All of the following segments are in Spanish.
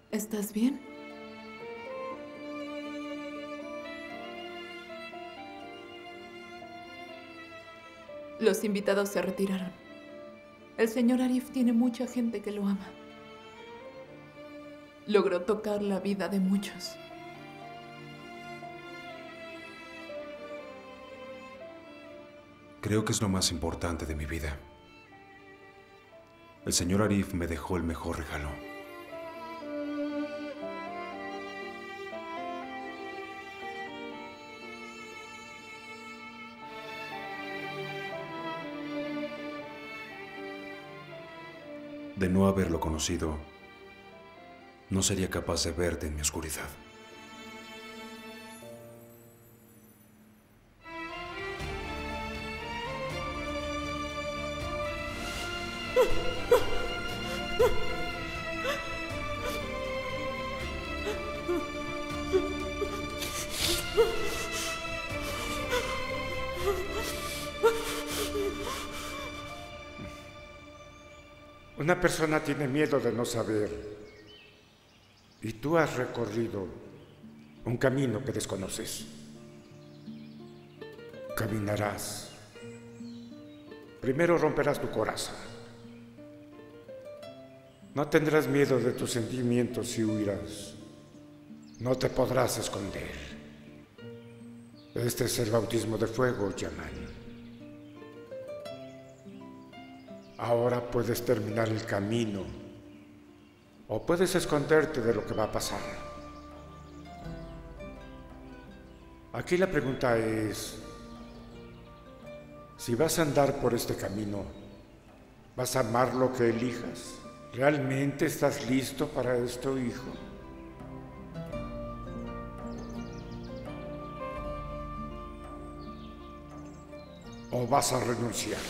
¿Estás bien? Los invitados se retiraron. El señor Arif tiene mucha gente que lo ama. Logró tocar la vida de muchos. Creo que es lo más importante de mi vida. El señor Arif me dejó el mejor regalo. De no haberlo conocido, no sería capaz de verte en mi oscuridad. Una persona tiene miedo de no saber, y tú has recorrido un camino que desconoces. Caminarás. Primero romperás tu coraza. No tendrás miedo de tus sentimientos y huirás. No te podrás esconder. Este es el bautismo de fuego, Yaman. Ahora puedes terminar el camino o puedes esconderte de lo que va a pasar. Aquí la pregunta es, si vas a andar por este camino, ¿vas a amar lo que elijas? ¿Realmente estás listo para esto, hijo? ¿O vas a renunciar?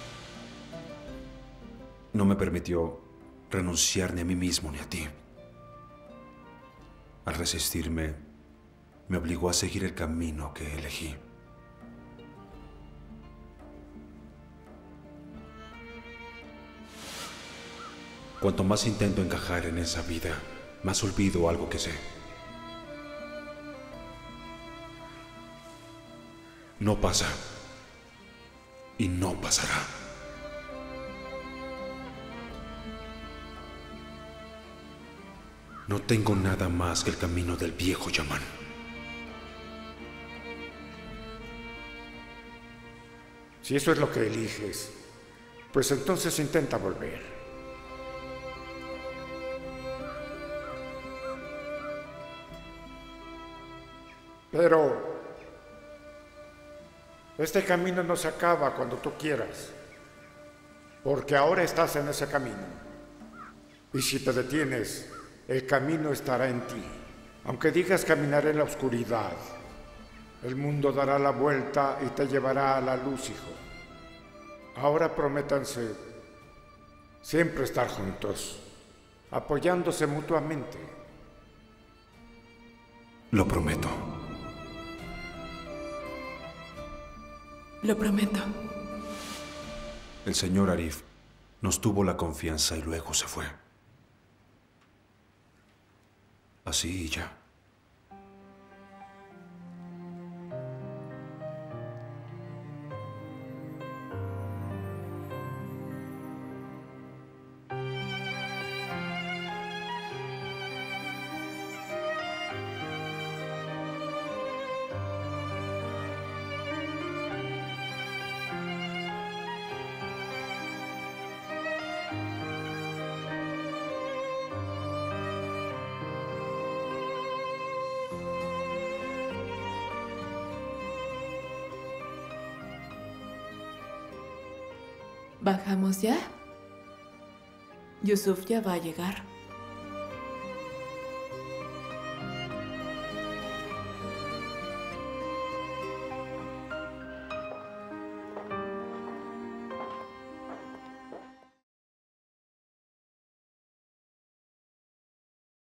No me permitió renunciar ni a mí mismo ni a ti. Al resistirme, me obligó a seguir el camino que elegí. Cuanto más intento encajar en esa vida, más olvido algo que sé. No pasa y no pasará. No tengo nada más que el camino del viejo Yaman. Si eso es lo que eliges, pues entonces intenta volver. Pero este camino no se acaba cuando tú quieras, porque ahora estás en ese camino. Y si te detienes, el camino estará en ti. Aunque digas caminar en la oscuridad, el mundo dará la vuelta y te llevará a la luz, hijo. Ahora prométanse siempre estar juntos, apoyándose mutuamente. Lo prometo. Lo prometo. El señor Arif nos tuvo la confianza y luego se fue. Así y ya. ¿Bajamos ya? Yusuf ya va a llegar.